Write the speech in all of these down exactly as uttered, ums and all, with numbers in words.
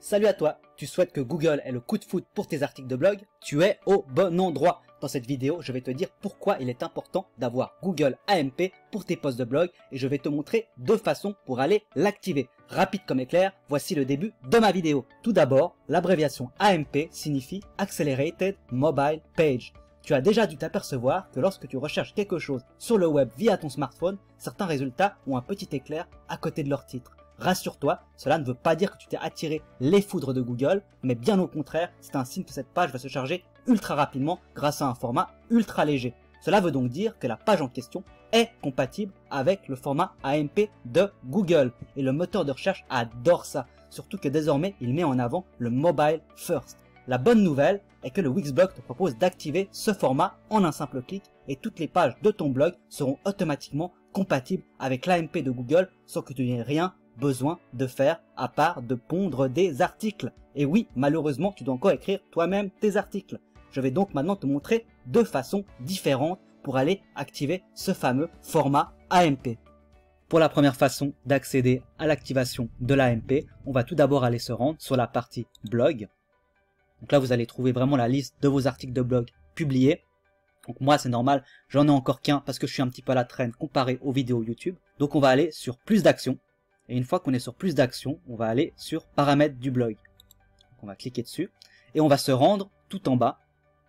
Salut à toi, tu souhaites que Google ait le coup de foudre pour tes articles de blog? Tu es au bon endroit. Dans cette vidéo, je vais te dire pourquoi il est important d'avoir Google A M P pour tes posts de blog et je vais te montrer deux façons pour aller l'activer. Rapide comme éclair, voici le début de ma vidéo. Tout d'abord, l'abréviation A M P signifie Accelerated Mobile Page. Tu as déjà dû t'apercevoir que lorsque tu recherches quelque chose sur le web via ton smartphone, certains résultats ont un petit éclair à côté de leur titre. Rassure-toi, cela ne veut pas dire que tu t'es attiré les foudres de Google, mais bien au contraire, c'est un signe que cette page va se charger ultra rapidement grâce à un format ultra léger. Cela veut donc dire que la page en question est compatible avec le format A M P de Google. Et le moteur de recherche adore ça, surtout que désormais il met en avant le mobile first. La bonne nouvelle est que le Wixblog te propose d'activer ce format en un simple clic et toutes les pages de ton blog seront automatiquement compatibles avec l'A M P de Google sans que tu n'aies rien besoin de faire à part de pondre des articles. Et oui, malheureusement, tu dois encore écrire toi-même tes articles. Je vais donc maintenant te montrer deux façons différentes pour aller activer ce fameux format A M P. Pour la première façon d'accéder à l'activation de l'A M P, on va tout d'abord aller se rendre sur la partie blog. Donc là, vous allez trouver vraiment la liste de vos articles de blog publiés. Donc moi, c'est normal, j'en ai encore qu'un parce que je suis un petit peu à la traîne comparé aux vidéos YouTube. Donc on va aller sur plus d'actions. Et une fois qu'on est sur plus d'actions, on va aller sur paramètres du blog. Donc on va cliquer dessus et on va se rendre tout en bas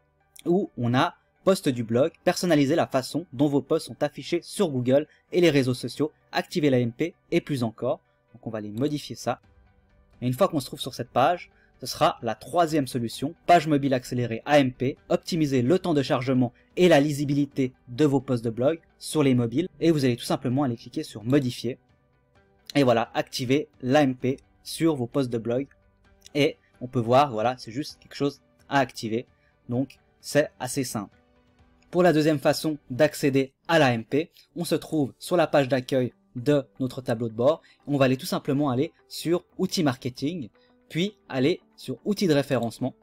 où on a post du blog, personnaliser la façon dont vos posts sont affichés sur Google et les réseaux sociaux, activer l'A M P et plus encore. Donc on va aller modifier ça. Et une fois qu'on se trouve sur cette page, ce sera la troisième solution, page mobile accélérée A M P, optimiser le temps de chargement et la lisibilité de vos posts de blog sur les mobiles. Et vous allez tout simplement aller cliquer sur modifier. Et voilà, activer l'A M P sur vos posts de blog. Et on peut voir, voilà, c'est juste quelque chose à activer. Donc, c'est assez simple. Pour la deuxième façon d'accéder à l'A M P, on se trouve sur la page d'accueil de notre tableau de bord. On va aller tout simplement aller sur outils marketing, puis aller sur outils de référencement.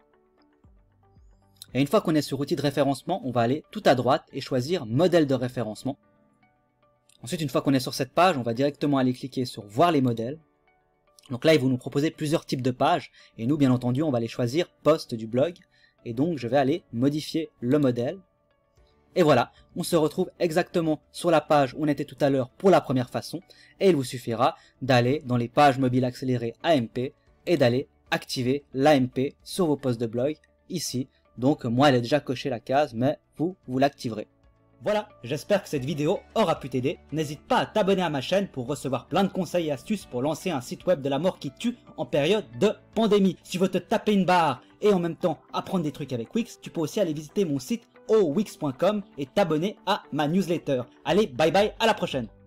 Et une fois qu'on est sur outils de référencement, on va aller tout à droite et choisir modèle de référencement. Ensuite, une fois qu'on est sur cette page, on va directement aller cliquer sur voir les modèles. Donc là, ils vont nous proposer plusieurs types de pages. Et nous, bien entendu, on va aller choisir post du blog. Et donc, je vais aller modifier le modèle. Et voilà, on se retrouve exactement sur la page où on était tout à l'heure pour la première façon. Et il vous suffira d'aller dans les pages mobiles accélérées A M P et d'aller activer l'A M P sur vos posts de blog ici. Donc, moi, elle est déjà cochée la case, mais vous, vous l'activerez. Voilà, j'espère que cette vidéo aura pu t'aider. N'hésite pas à t'abonner à ma chaîne pour recevoir plein de conseils et astuces pour lancer un site web de la mort qui tue en période de pandémie. Si tu veux te taper une barre et en même temps apprendre des trucs avec Wix, tu peux aussi aller visiter mon site o wix point com et t'abonner à ma newsletter. Allez, bye bye, à la prochaine.